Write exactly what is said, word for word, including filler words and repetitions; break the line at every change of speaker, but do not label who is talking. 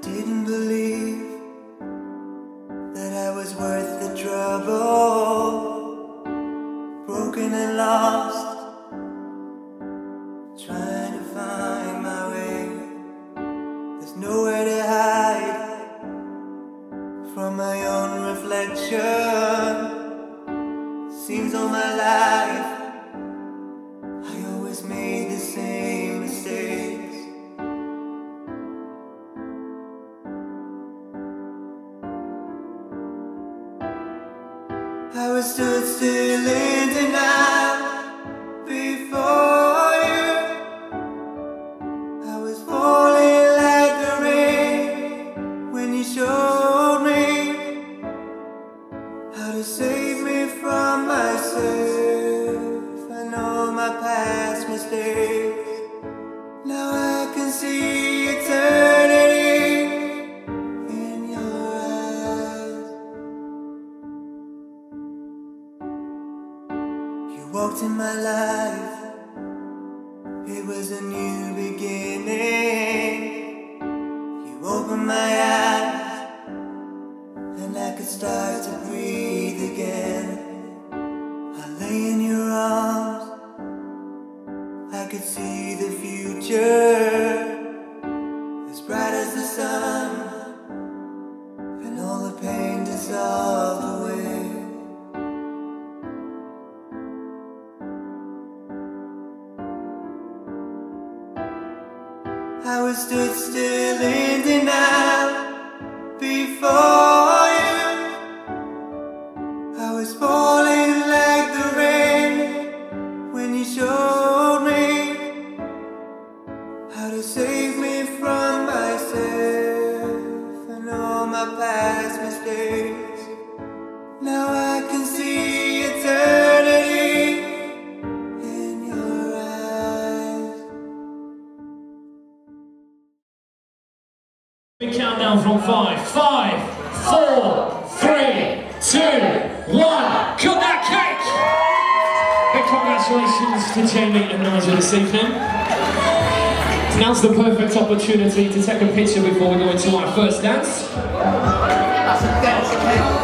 didn't believe that I was worth the trouble, broken and lost, trying to find my way. There's nowhere to hide from my own reflection. Seems all my life I always made the same mistakes. I was stood still in denial before you. I was falling like the rain when you showed me how to save me from myself. I know my past mistakes. Now I can see eternity in your eyes. You walked in my life, it was a new beginning. You opened my eyes and I could start to breathe again. I lay in your arms, I could see the future, as bright as the sun, and all the pain dissolved away. I was stood still in denial before you. I was falling like the rain when you showed me how to save me from myself and all my past mistakes. Now I can see eternity in your eyes.
Big countdown from five. Five, four, three, two, one. Cut that cake! Big congratulations to Jamie and Nigel this evening. Now's the perfect opportunity to take a picture before we go into our first dance.
That's a dance, okay?